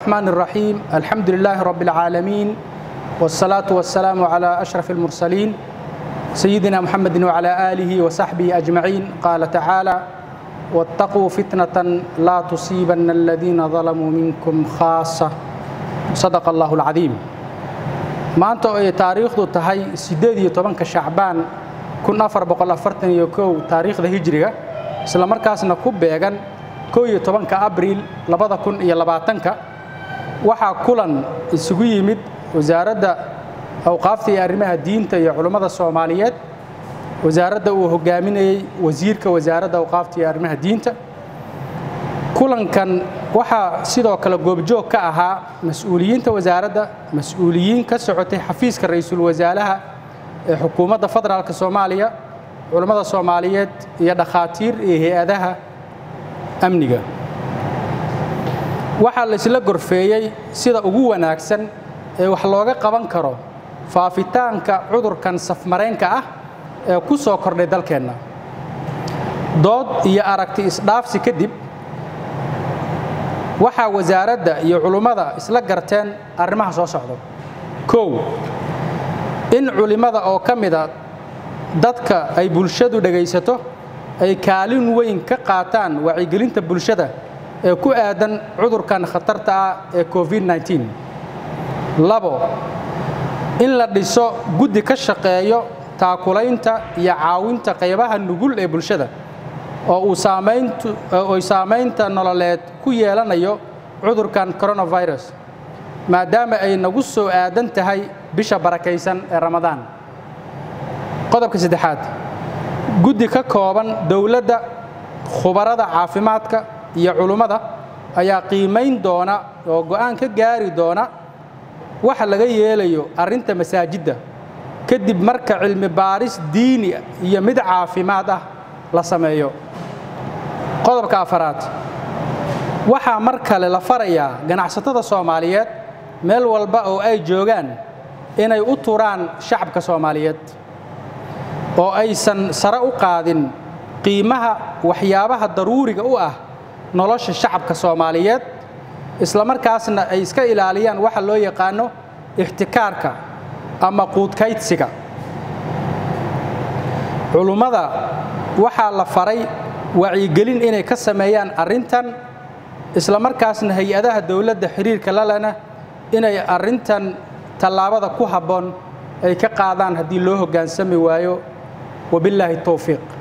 الرحمن الرحيم الحمد لله رب العالمين والصلاة والسلام على أشرف المرسلين سيدنا محمد وعلى آله وصحبه أجمعين. قال تعالى: واتقوا فتنة لا تصيبن الذين ظلموا منكم خاصة. صدق الله العظيم. ما أنت تاريخ تهي سيدي طبعا كشعبان كنا 441 تاريخ الهجرة سلام مركزنا كوبيغان كوي طبعا كأبريل 2020 waxaa kulan isugu yimid wasaaradda awqaafta iyo arrimaha diinta iyo culimada Soomaaliyeed wasaaradda uu hogaaminayay wasiirka wasaaradda awqaafta iyo arrimaha diinta. kulankan waxaa sidoo kale goobjoog ka ahaa mas'uuliyiinta wasaaradda, mas'uuliyiin ka socotay xafiiska ra'iisul wasaaraha ee xukuumadda federaalka Soomaaliya, culimada Soomaaliyeed iyo dhakhaatiir iyo hay'adaha amniga. waxaa la isla gorfeeyay sida ugu wanaagsan ee wax looga qaban karo faafitaanka cudurkan safmareenka ah ee ku soo kordhay dalkeena. dood iyo aragti isdhaafsi kadib waxaa wasaaradda iyo culimada isla garteen arrimaha soo socda. in culimada oo kamida dadka ay bulshadu dhageysato ay kaalin weyn ka qaataan wacyigelinta bulshada ee ku aadan cudurkan khatarta ah ee COVID-19. in la dhiso guddi ka shaqeeyo taakulaynta iyo caawinta qaybaha nugul ee bulshada oo saameynta nololeed ku yeelanayo cudurkan coronavirus maadaama ay nagu soo aadan tahay bisha barakaysan ee Ramadaan. qodobka 3 guddi ka kooban dawladda, khubarada caafimaadka iyo culimada ayaa qiimeyn doona oo go'aan ka gaari doona waxa laga yeelayo arinta masaajidda kadib marka cilmi baaris diini iyo mid caafimaad ah la sameeyo. qodobka 4 waxa mar kale la farayaa ganacsatada Soomaaliyeed meel walba oo ay joogaan inay u turaan shacabka Soomaaliyeed oo aysan sare u qaadin qiimaha waxyaabaha daruuriga u ah nolosha shacabka Soomaaliyeed isla markaasna ay iska ilaaliyaan waxa loo yaqaano ixtikaarka ama quudkaydsiga. culimada waxa la faray wacyigelin inay ka sameeyaan arintan isla markaasna hay'adaha dawladda xiriirka la lana inay arintan talaabada ku haboon ay ka qaadaan hadii loo hoggaansami waayo. wabillahi tawfiiq.